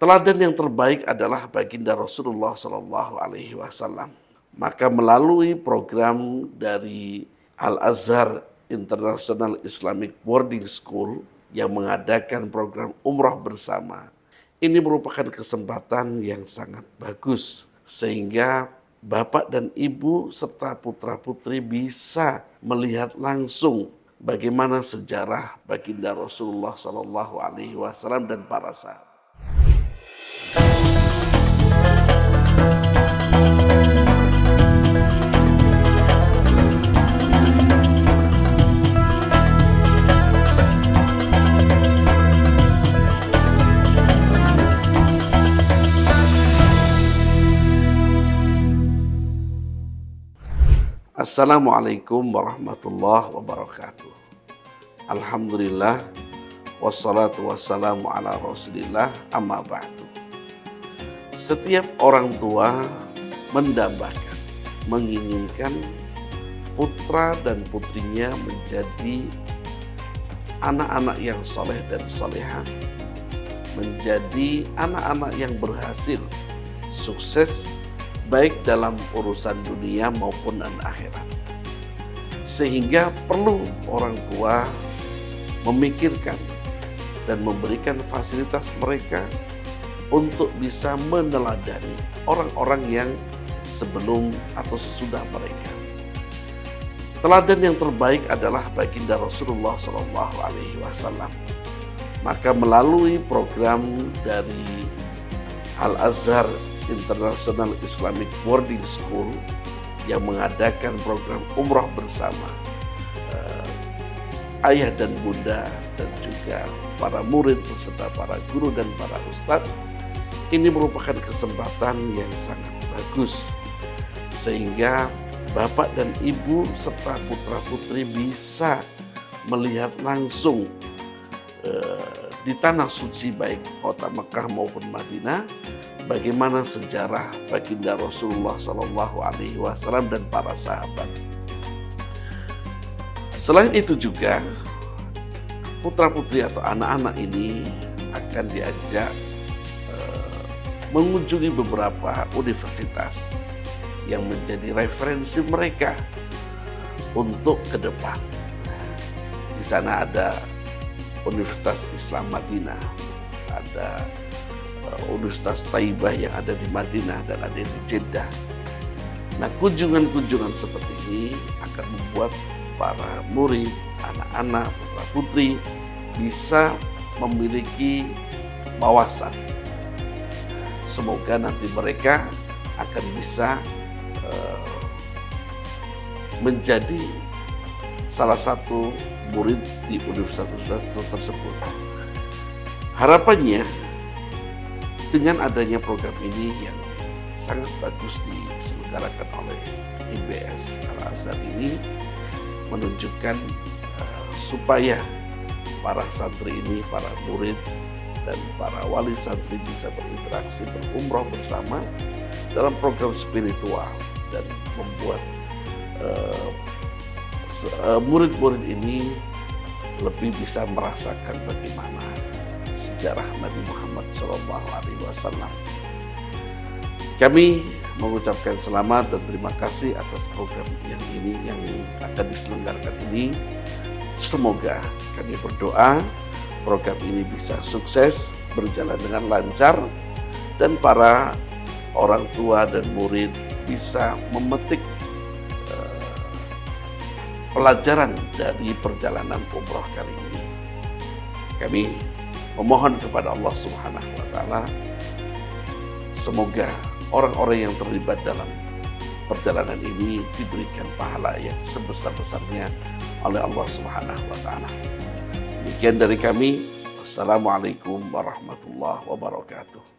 Teladan yang terbaik adalah baginda Rasulullah Shallallahu Alaihi Wasallam. Maka melalui program dari Al-Azhar International Islamic Boarding School yang mengadakan program umrah bersama, ini merupakan kesempatan yang sangat bagus sehingga Bapak dan Ibu serta putra-putri bisa melihat langsung bagaimana sejarah baginda Rasulullah Shallallahu Alaihi Wasallam dan para sahabat. Assalamualaikum warahmatullahi wabarakatuh. Alhamdulillah wassalatu wassalamu ala rasulillah amma ba'du. Setiap orang tua mendambakan, menginginkan putra dan putrinya menjadi anak-anak yang soleh dan solehah, menjadi anak-anak yang berhasil, sukses, baik dalam urusan dunia maupun akhirat. Sehingga perlu orang tua memikirkan dan memberikan fasilitas mereka untuk bisa meneladani orang-orang yang sebelum atau sesudah mereka. Teladan yang terbaik adalah baginda Rasulullah Shallallahu Alaihi Wasallam. Maka melalui program dari Al-Azhar International Islamic Boarding School yang mengadakan program umrah bersama, ayah dan bunda dan juga para murid beserta para guru dan para ustadz, ini merupakan kesempatan yang sangat bagus sehingga Bapak dan Ibu serta putra-putri bisa melihat langsung di tanah suci baik kota Mekah maupun Madinah bagaimana sejarah baginda Rasulullah Shallallahu Alaihi Wasallam dan para sahabat. Selain itu juga putra-putri atau anak-anak ini akan diajak mengunjungi beberapa universitas yang menjadi referensi mereka untuk ke depan. Di sana ada Universitas Islam Madinah, ada Universitas Taibah yang ada di Madinah dan ada di Jeddah. Nah, kunjungan-kunjungan seperti ini akan membuat para murid, anak-anak, putra-putri bisa memiliki wawasan. Semoga nanti mereka akan bisa menjadi salah satu murid di universitas tersebut. Harapannya dengan adanya program ini yang sangat bagus diselenggarakan oleh IBS Al-Azhar ini menunjukkan supaya para santri ini, para murid dan para wali santri bisa berinteraksi, berumrah bersama dalam program spiritual dan membuat murid-murid ini lebih bisa merasakan bagaimana sejarah Nabi Muhammad SAW. Kami mengucapkan selamat dan terima kasih atas program yang ini yang akan diselenggarakan ini. Semoga kami berdoa program ini bisa sukses, berjalan dengan lancar, dan para orang tua dan murid bisa memetik pelajaran dari perjalanan umrah kali ini. Kami memohon kepada Allah Subhanahu wa Ta'ala, semoga orang-orang yang terlibat dalam perjalanan ini diberikan pahala yang sebesar-besarnya oleh Allah Subhanahu wa Ta'ala. Demikian dari kami. Wassalamualaikum warahmatullahi wabarakatuh.